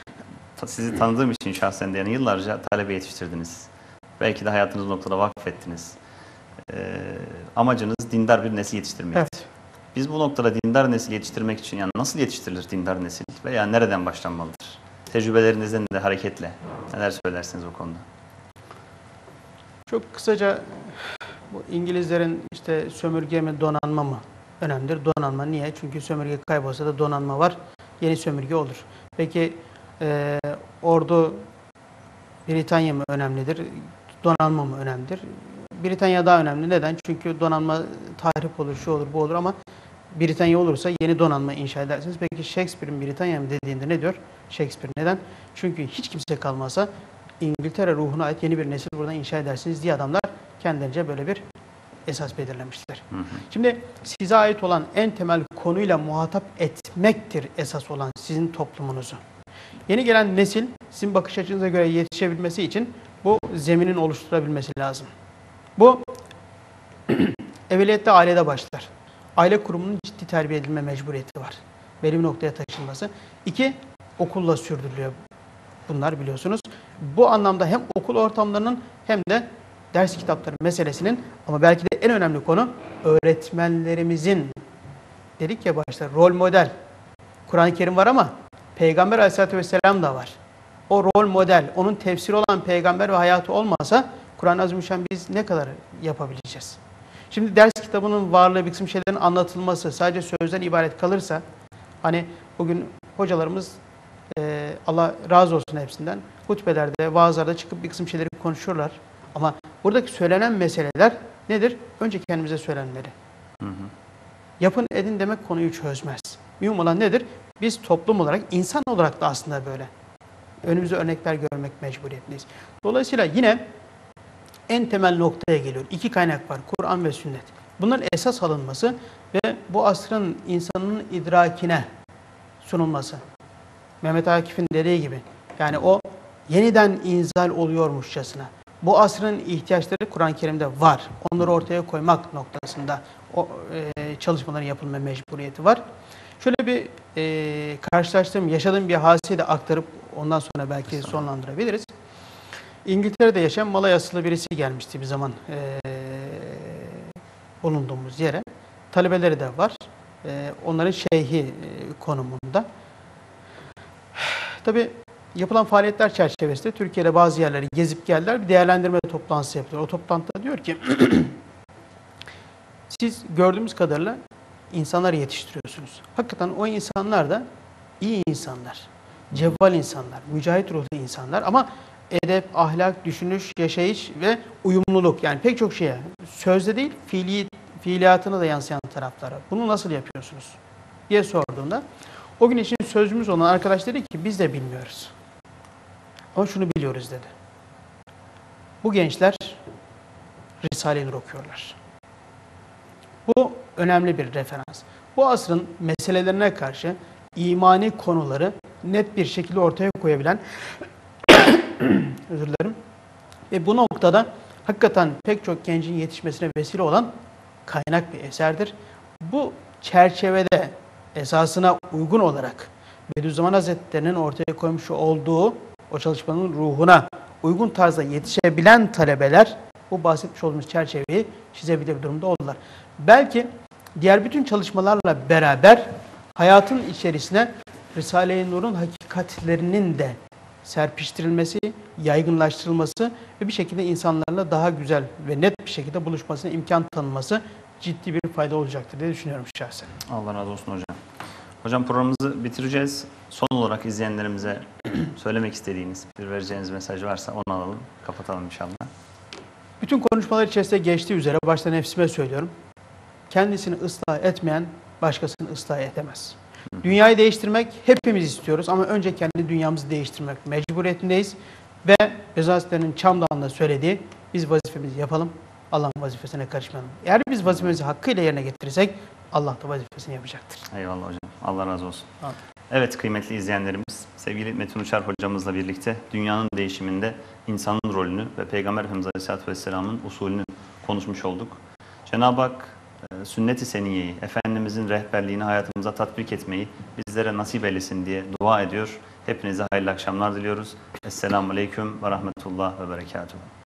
S1: sizi tanıdığım için şahsen de yani yıllarca talebe yetiştirdiniz. Belki de hayatınız noktada vakfettiniz. Ee, amacınız dindar bir nesil yetiştirmek.
S2: Evet.
S1: Biz bu noktada dindar nesil yetiştirmek için yani nasıl yetiştirilir dindar nesil veya nereden başlanmalıdır? Tecrübelerinizden de hareketle neler söylersiniz o konuda?
S2: Çok kısaca bu İngilizlerin işte sömürge mi donanma mı önemlidir. Donanma niye? Çünkü sömürge kaybolsa da donanma var. Yeni sömürge olur. Peki e, ordu Britanya mı önemlidir? Donanma mı önemlidir? Britanya daha önemli. Neden? Çünkü donanma tahrip olur, şu olur, bu olur ama Britanya olursa yeni donanma inşa edersiniz. Peki Shakespeare'in Britanya mı dediğinde ne diyor? Shakespeare neden? Çünkü hiç kimse kalmasa İngiltere ruhuna ait yeni bir nesil buradan inşa edersiniz diye adamlar kendilerince böyle bir esas belirlemişler. Hı hı. Şimdi size ait olan en temel konuyla muhatap etmektir esas olan sizin toplumunuzu. Yeni gelen nesil sizin bakış açınıza göre yetişebilmesi için bu zeminin oluşturabilmesi lazım. Bu evveliyette ailede başlar. Aile kurumunun ciddi terbiye edilme mecburiyeti var. Belli bir noktaya taşınması. İki, okulla sürdürülüyor bunlar biliyorsunuz. Bu anlamda hem okul ortamlarının hem de ders kitapları meselesinin ama belki de en önemli konu öğretmenlerimizin dedik ya başta rol model. Kur'an-ı Kerim var ama Peygamber Aleyhisselatü Vesselam da var. O rol model, onun tefsiri olan peygamber ve hayatı olmasa Kur'an-ı Azimüşşan biz ne kadar yapabileceğiz? Şimdi ders kitabının varlığı, bir kısım şeylerin anlatılması sadece sözden ibaret kalırsa, hani bugün hocalarımız e, Allah razı olsun hepsinden hutbelerde, vaazlarda çıkıp bir kısım şeyleri konuşuyorlar. Ama buradaki söylenen meseleler nedir? Önce kendimize söylenmeli. Hı hı. Yapın edin demek konuyu çözmez. Mühim olan nedir? Biz toplum olarak, insan olarak da aslında böyle. Önümüze örnekler görmek mecburiyetindeyiz. Dolayısıyla yine en temel noktaya geliyor. İki kaynak var. Kur'an ve sünnet. Bunların esas alınması ve bu asrın insanın idrakine sunulması. Mehmet Akif'in dediği gibi. Yani o yeniden inzal oluyormuşçasına. Bu asrın ihtiyaçları Kur'an-ı Kerim'de var. Onları ortaya koymak noktasında o e, çalışmaların yapılma mecburiyeti var. Şöyle bir e, karşılaştığım, yaşadığım bir hadiseyi de aktarıp ondan sonra belki sonlandırabiliriz. İngiltere'de yaşayan Malay asıllı birisi gelmişti bir zaman e, bulunduğumuz yere. Talebeleri de var. E, onların şeyhi e, konumunda. Tabii yapılan faaliyetler çerçevesinde Türkiye'de bazı yerleri gezip geldiler. Bir değerlendirme toplantısı yaptılar. O toplantıda diyor ki siz gördüğümüz kadarıyla insanlar yetiştiriyorsunuz. Hakikaten o insanlar da iyi insanlar, cevval insanlar, mücahit ruhlu insanlar ama edep, ahlak, düşünüş, yaşayış ve uyumluluk yani pek çok şeye sözde değil fiili, fiiliyatına da yansıyan taraflara. Bunu nasıl yapıyorsunuz diye sorduğunda o gün için sözümüz olan arkadaş dedi ki biz de bilmiyoruz. Ama şunu biliyoruz dedi. Bu gençler Risale-i Nur okuyorlar. Bu önemli bir referans. Bu asrın meselelerine karşı imani konuları net bir şekilde ortaya koyabilen özür dilerim. Ve bu noktada hakikaten pek çok gencin yetişmesine vesile olan kaynak bir eserdir. Bu çerçevede esasına uygun olarak Bediüzzaman Hazretleri'nin ortaya koymuş olduğu o çalışmanın ruhuna uygun tarzda yetişebilen talebeler bu bahsetmiş olduğumuz çerçeveyi çizebilir durumda oldular. Belki diğer bütün çalışmalarla beraber hayatın içerisine Risale-i Nur'un hakikatlerinin de serpiştirilmesi, yaygınlaştırılması ve bir şekilde insanlarla daha güzel ve net bir şekilde buluşmasına imkan tanınması ciddi bir fayda olacaktır diye düşünüyorum şahsen.
S1: Allah razı olsun hocam. Hocam programımızı bitireceğiz. Son olarak izleyenlerimize söylemek istediğiniz, bir vereceğiniz mesaj varsa onu alalım, kapatalım inşallah.
S2: Bütün konuşmalar içerisinde geçtiği üzere başta nefsime söylüyorum. Kendisini ıslah etmeyen başkasını ıslah edemez. Dünyayı değiştirmek hepimiz istiyoruz ama önce kendi dünyamızı değiştirmek mecburiyetindeyiz. Ve Bezasler'in Çamdağ'ında söylediği biz vazifemizi yapalım, Allah'ın vazifesine karışmayalım. Eğer biz vazifemizi hakkıyla yerine getirirsek Allah da vazifesini yapacaktır.
S1: Eyvallah hocam. Allah razı olsun.
S2: Amin.
S1: Evet kıymetli izleyenlerimiz, sevgili Metin Uçar hocamızla birlikte dünyanın değişiminde insanın rolünü ve Peygamber Efendimiz Aleyhisselatü Vesselam'ın usulünü konuşmuş olduk. Cenab-ı Hak sünnet-i seniyeyi, Efendimizin rehberliğini hayatımıza tatbik etmeyi bizlere nasip eylesin diye dua ediyor. Hepinize hayırlı akşamlar diliyoruz. Esselamu Aleyküm ve Rahmetullah ve Berekatuhu.